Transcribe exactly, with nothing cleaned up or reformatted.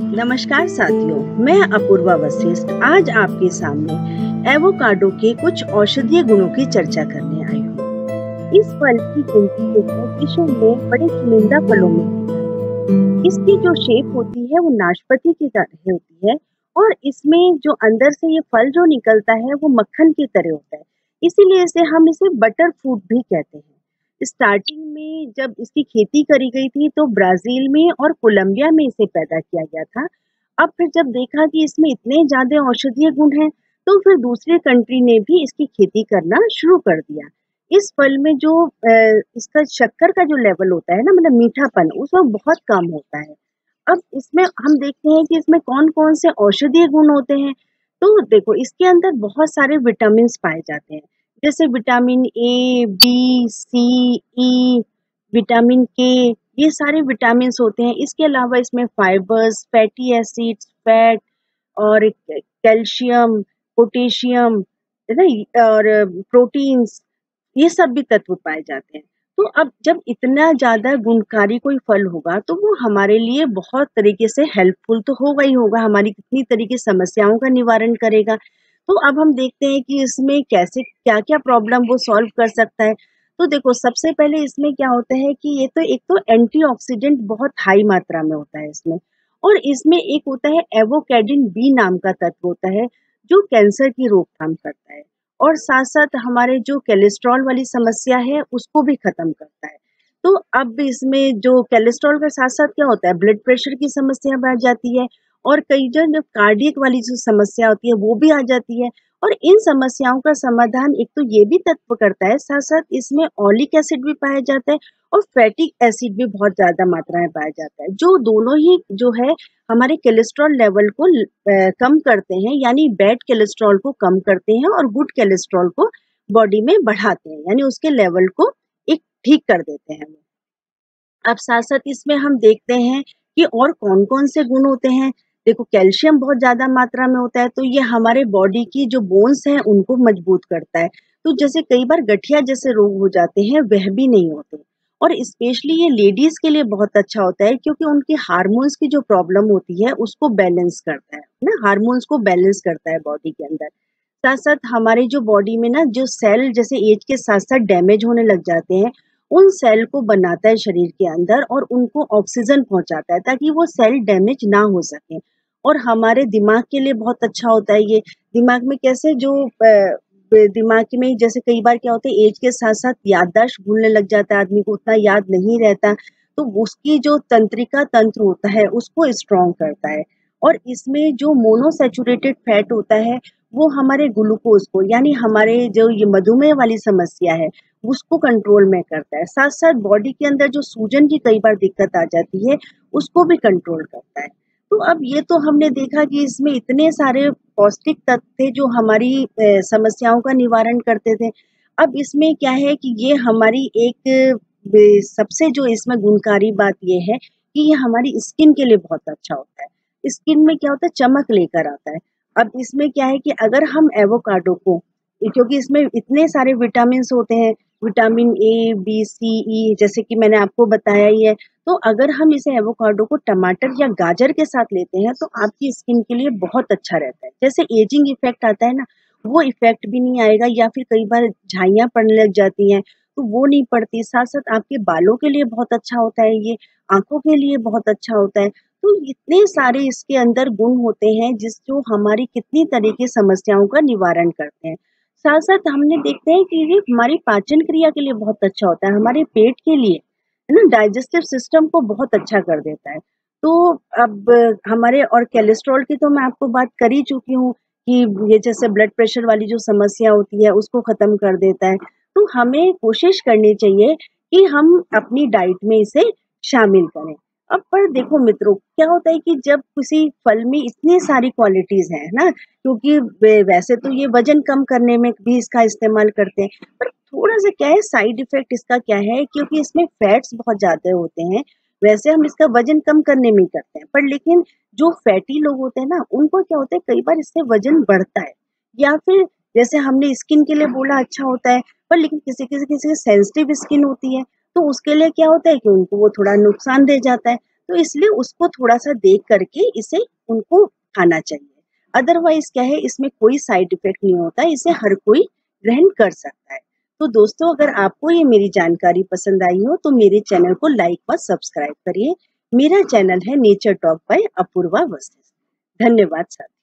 नमस्कार साथियों, मैं अपूर्वा वशिष्ठ आज आपके सामने एवोकाडो के कुछ औषधीय गुणों की चर्चा करने आई हूँ। इस फल की गिनती जो है विश्व में बड़े चुनिंदा फलों में की जाती है। इसकी जो शेप होती है वो नाशपाती की तरह होती है और इसमें जो अंदर से ये फल जो निकलता है वो मक्खन की तरह होता है। इसीलिए इसे हम इसे बटर फ्रूट भी कहते हैं। स्टार्टिंग में जब इसकी खेती करी गई थी तो ब्राजील में और कोलंबिया में इसे पैदा किया गया था। अब फिर जब देखा कि इसमें इतने ज़्यादा औषधीय गुण हैं, तो फिर दूसरे कंट्री ने भी इसकी खेती करना शुरू कर दिया। इस फल में जो अ, इसका शक्कर का जो लेवल होता है ना मतलब मीठापन उसमें बहुत कम होता है। अब इसमें हम देखते हैं कि इसमें कौन-कौन से औषधीय गुण होते हैं। तो देखो इसके अंदर बहुत सारे विटामिन्स पाए जाते हैं। जैसे vitamin A, B, C, E, vitamin K ये सारे विटामिन्स होते हैं। इसके अलावा इसमें फाइबर्स, फैटी एसिड्स, फैट और कैल्शियम, पोटेशियम, है ना? और प्रोटीन्स ये सब भी तत्व पाए जाते हैं। तो अब जब इतना ज़्यादा गुणकारी कोई फल होगा तो वो हमारे लिए बहुत तरीके से हेल्पफुल तो होगा ही होगा, हमारी कितनी तरह की समस्याओं का निवारण करेगा। तो अब हम देखते हैं कि इसमें कैसे क्या-क्या प्रॉब्लम वो सॉल्व कर सकता है। तो देखो सबसे पहले इसमें क्या होता है कि ये तो एक तो एंटीऑक्सीडेंट बहुत हाई मात्रा में होता है इसमें और इसमें एक होता है एवोकैडिन बी नाम का तत्व होता है, जो कैंसर की रोकथाम करता है। और साथ-साथ हमारे जो कोलेस्ट्रॉल वाली समस्या है, उसको भी खत्म करता है। तो अब इसमें जो कोलेस्ट्रॉल के साथ-साथ क्या होता है, ब्लड प्रेशर की समस्या बढ़ जाती है और कई जन जब कार्डियक वाली जो समस्या होती है, वो भी आ जाती है। और इन समस्याओं का समाधान एक तो ये भी तत्व करता है, साथ-साथ इसमें ओलिक एसिड भी पाया जाता है और फैटिक एसिड भी बहुत ज़्यादा मात्रा में पाया जाता है, जो दोनों ही जो है हमारे कोलेस्ट्रॉल लेवल को ल अ, कम करते हैं, यानी बैड कोलेस्ट्रॉल को कम करते हैं और गुड कोलेस्ट्रॉल को बॉडी में बढ़ाते हैं, यानी उसके लेवल को एक ठीक कर देते हैं। अब साथ-साथ इसमें हम देखते हैं कि और कौन-कौन से गुण होते हैं। देखो कैल्शियम बहुत ज़्यादा मात्रा में होता है, तो ये हमारे बॉडी की जो बोन्स हैं, उनको मजबूत करता है। तो जैसे कई बार गठिया जैसे रोग हो जाते हैं, वह भी नहीं होते। और स्पेशली ये लेडीज़ के लिए बहुत अच्छा होता है क्योंकि उनकी हार्मोन्स की जो प्रॉब्लम होती है, उसको बैलेंस करता है, ना? हार्मोन्स को बैलेंस करता है बॉडी के अंदर। साथ-साथ हमारे जो बॉडी में ना जो सेल जैसे एज के साथ-साथ डैमेज होने लग जाते हैं, उन सेल को बनाता है शरीर के अंदर और उनको ऑक्सीजन पहुँचाता है ताकि वो सेल डैमेज ना हो सके। और हमारे दिमाग के लिए बहुत अच्छा होता है ये। दिमाग में कैसे जो अ, ब दिमाग में जैसे कई बार क्या होता है एज के साथ-साथ याददाश्त भूलने लग जाता है, आदमी को उतना याद नहीं रहता, तो उसकी जो तंत्रिका तंत्र होता है उसको स्ट्रॉन्ग करता है। और इसमें जो मोनोसैचुरेटेड फैट होता है, वो हमारे ग्लूकोज़ को यानी हमारे जो ये मधुमेह वाली समस्या है, उसको कंट्रोल में करता है। साथ-साथ बॉडी के अंदर जो सूजन की कई बार दिक्कत आ जाती है, उसको भी कंट्रोल करता है। तो अब ये तो हमने देखा कि इसमें इतने सारे पौष्टिक तत्व थे जो हमारी अ, समस्याओं का निवारण करते थे। अब इसमें क्या है कि ये हमारी एक बे सबसे जो इसमें गुणकारी बात ये है कि ये हमारी स्किन के लिए बहुत अच्छा होता है। स्किन में क्या होता है चमक लेकर आता है। अब इसमें क्या है कि अगर हम एवोकाडो को क्योंकि इसमें इतने सारे विटामिन्स होते हैं, विटामिन ए, बी, सी, ई जैसे कि मैंने आपको बताया ही है। तो अगर हम इसे एवोकाडो को टमाटर या गाजर के साथ लेते हैं तो आपकी स्किन के लिए बहुत अच्छा रहता है। जैसे एजिंग इफ़ेक्ट आता है ना, वो इफ़ेक्ट भी नहीं आएगा या फिर कई बार झाइयाँ पड़ने लग जाती हैं, तो वो नहीं पड़ती। साथ-साथ आपके बालों के लिए बहुत अच्छा होता है ये, आँखों के लिए बहुत अच्छा होता है। तो इतने सारे इसके अंदर गुण होते हैं जिस जो हमारी कितनी तरह की समस्याओं का निवारण करते हैं। साथ-साथ हमने देखते हैं कि ये हमारी पाचन क्रिया के लिए बहुत अच्छा होता है, हमारे पेट के लिए, है ना? डाइजेस्टिव सिस्टम को बहुत अच्छा कर देता है। तो अब हमारे और कोलेस्ट्रॉल की तो मैं आपको बात कर ही चुकी हूँ कि ये जैसे ब्लड प्रेशर वाली जो समस्या होती है उसको ख़त्म कर देता है। तो हमें कोशिश करनी चाहिए कि हम अपनी डाइट में इसे शामिल करें। अब पर देखो मित्रों, क्या होता है कि जब किसी फल में इतनी सारी क्वालिटीज़ हैं, है ना? क्योंकि वे वैसे तो ये वज़न कम करने में भी इसका इस्तेमाल करते हैं, पर थोड़ा-सा क्या है साइड इफ़ेक्ट इसका क्या है क्योंकि इसमें फैट्स बहुत ज़्यादा होते हैं। वैसे हम इसका वज़न कम करने में ही करते हैं, पर लेकिन जो फैटी लोग होते हैं ना, उनको क्या होता है कई बार इससे वज़न बढ़ता है या फिर जैसे हमने स्किन के लिए बोला अच्छा होता है, पर लेकिन किसी-किसी किसी की सेंसिटिव स्किन होती है, तो उसके लिए क्या होता है कि उनको वो थोड़ा नुकसान दे जाता है। तो इसलिए उसको थोड़ा-सा देख करके इसे उनको खाना चाहिए। अदरवाइज़ क्या है, इसमें कोई साइड इफ़ेक्ट नहीं होता है, इसे हर कोई ग्रहण कर सकता है। तो दोस्तों, अगर आपको ये मेरी जानकारी पसंद आई हो तो मेरे चैनल को लाइक व सब्सक्राइब करिए। मेरा चैनल है nature talk by Apoorva Vashishtha. धन्यवाद साथियों।